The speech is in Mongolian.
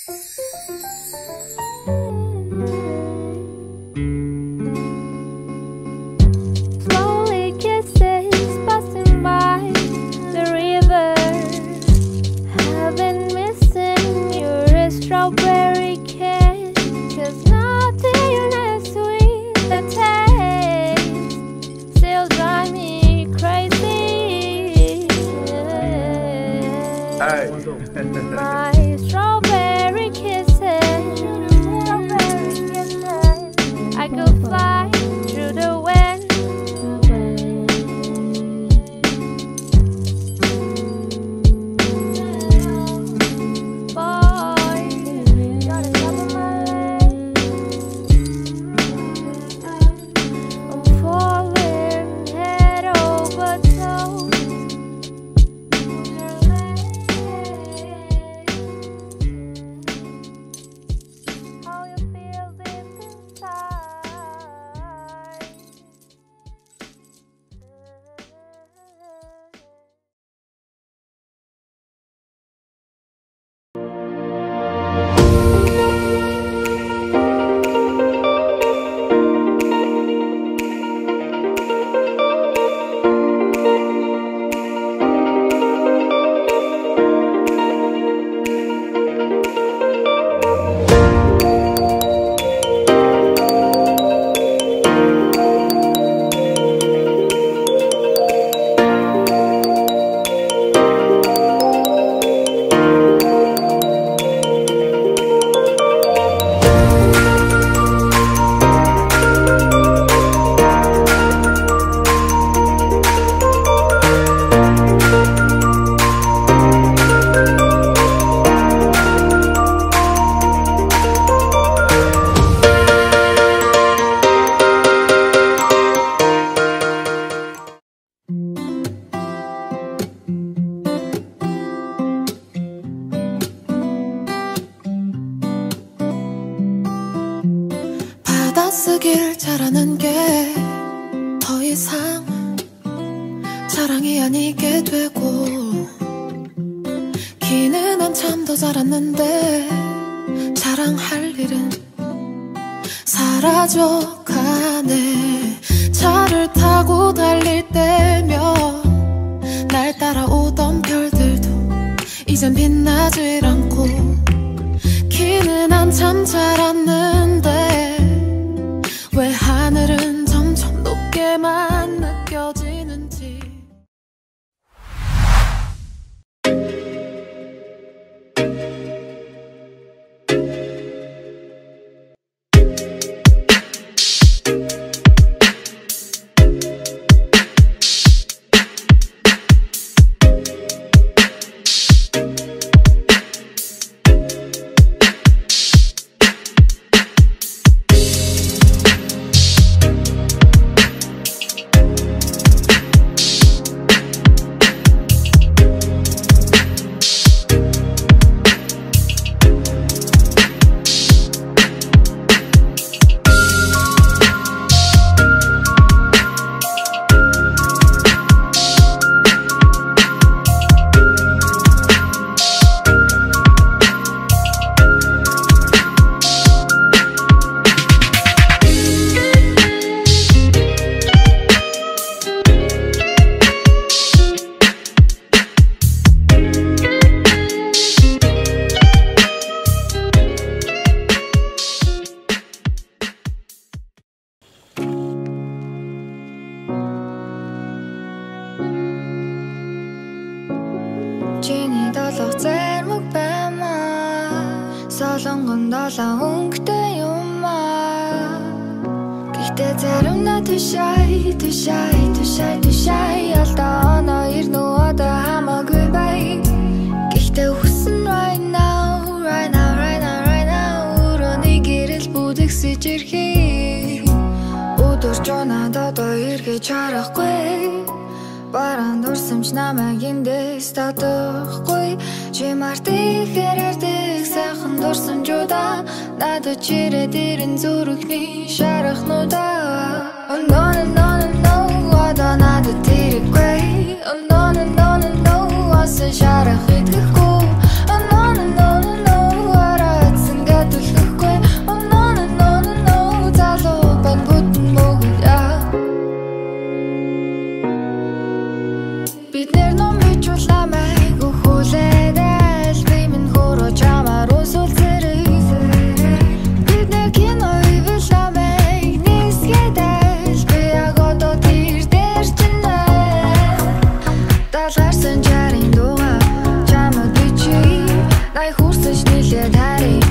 My strawberry kisses, I could fly through the wind. Boy, you're the top of my list. I'm falling head over toes. How you feel deep inside. 받아쓰기를 잘하는 게 더 이상 자랑이 아니게 되고 기는 한참 더 자랐는데 자랑할 일은 사라져가네. 차를 타고 달릴 때면 날 따라오던 별들도 이젠 빛나질 않고 기는 한참 자랐는데 왜 하늘은 점점 높게만 느껴지는지. Чиний долох зэрмэг баймаа солонгон долоо өнгөтэй юм аа. Гэхдээ заримдаа тушай алдаа оноо ирнэ одоо хамаагүй бай. Гэхдээ хүсн right now өрөөний гэрэл бүдэгсэж ирхий. Өдөр жонад одоо эргэж харахгүй. Баран дурсамж намайг эндээс татахгүй. Чи мартих хэрэрдэг сайхан дурсамжуудаа надад чирээд ирэн зүрхний шарахнуудаа. Oh no no no no одоо надад тэрэггүй. Oh no no no no осон шарах идэхгүй. Oh no no no no арай хайрын дууга чамд бичиж дай хүрсэж нийлээд харъя